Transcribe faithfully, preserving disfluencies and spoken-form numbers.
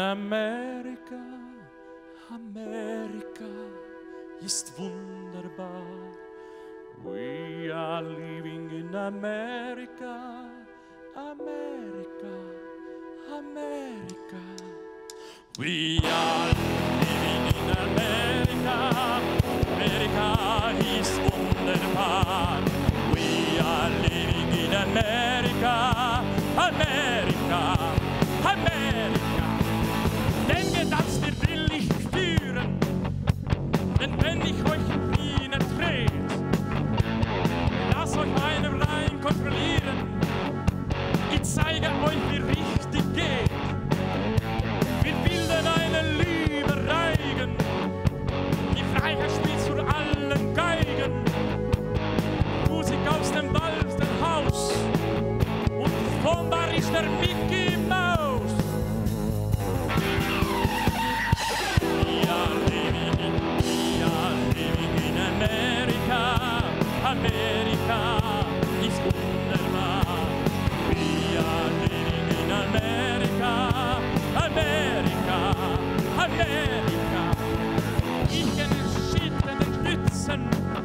Amerika, Amerika ist wunderbar. We are living in America, America, America. We are living in America, America ist wunderbar. We are living in America, America, America. Den Gedanken, den will ich spüren, denn wenn ich euch in Wien trete, lasst euch meinem Rhein kontrollieren. Ich zeige euch, wie richtig geht. Wir bilden eine Liebe reigen, die Freiheit spielt zu allen Geigen. Musik aus dem Walzenhaus und vonbar ist der Mickey Mouse. We are living in, we are living in America, America ist wunderbar. We are living in America, America, America. Ich kenne Schichten und Stützen.